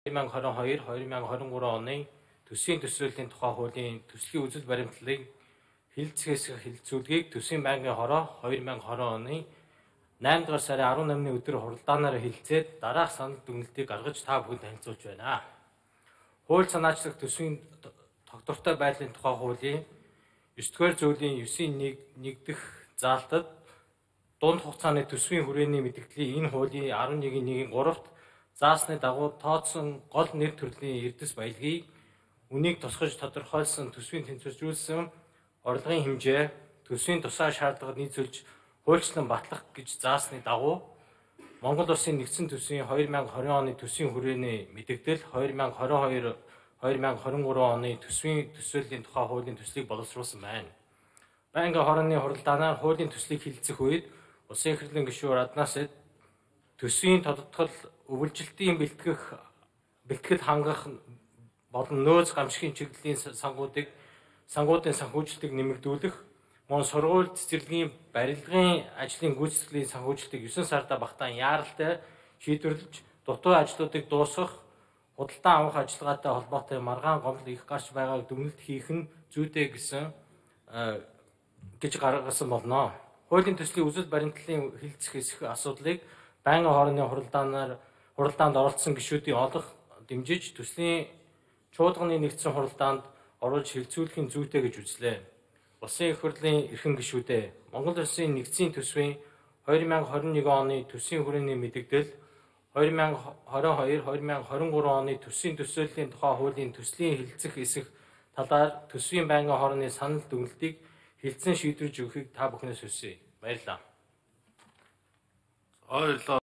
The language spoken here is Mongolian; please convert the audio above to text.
2022-2023 оны төсвийн төсвөлийн тухай хуулийн төслийн үзэл баримтлалыг хэлэлцгээс хэлэлцүүлгийг төсвийн байнгын хороо 2020 оны 8 дугаар сарын 18-ны өдөр хуралдаанаар хэлэлцээд дараах санал дүгнэлтийг гаргаж та бүхэнд танилцуулж байна. Хууль санаачлах төсвийн тогтвортой байдлын тухай хуулийн 9-р зүйлийн 9-1 дэх заалтад дунд хугацааны төсвийн хүрээний мэдээллийг энэ хуулийн 11-1-ийн 3-т заасны дагуу тооцсон гол нэр төрлийн эрдэс баялагийг үнийг тусгаж тодорхойлсон төсвийн тэнцвэржүүлсэн орлогын хэмжээ төсвийн тусгай шаардлагад нийцүүлж хуульчлан батлах гэж заасны дагуу Монгол Улсын нэгдсэн төсвийн 2020 оны төсвийн хүрээний мэдээлэл 2022-2023 оны төсвийн төсвөлийн тухай хуулийн төслийг боловсруулсан байна. Байнгын хорооны хуралдаанаар хуулийн төслийг хэлэлцэх үед Улсын их хурлын гишүүн Раднаас төсвийн тодотгол өвөлжилтийн бэлтгэл хангах болон нөөц гамшигын чиглэлийн сангуудын санхүүжилтийг нэмэгдүүлэх, мөн сургууль цэцэрлэгийн барилгын ажлын гүйцэтгэлийн санхүүжилтийг 9 сарда багтаан яаралтай шийдвэрлэж, дутуу ажлуудыг дуусгах, худалдан авах ажиллагаатай холбоотой маргаан гомдол их гарч байгааг дүгнэлт хийх нь зүйтэй гэж гаргасан болно. Хуулийн төслийн үзэл баримтлалын хэлэлцэх эсэх асуудлыг байнгын хорооны хуралдаанд оролцсон гишүүдийн олох дэмжиж төслийн чуулганы нэгдсэн хуралдаанд оруулж хэлэлцүүлэхийн зүйтэй гэж үзлээ. Улсын их хурлын эрхэм гишүүдээ Монгол Улсын нэгдсэн төсвийн 2021 оны төсвийн хүрээний мэдээлэл 2022-2023 оны төсвийн төсвөлийн тухай хуулийн төслийн хэлэлцэх эсэх талаар төсвийн байнгын хорооны санал дүгнэлтийг хэлэлцэн шийдвэрж өгөхийг та бүхнээс хүсье. Баярлалаа.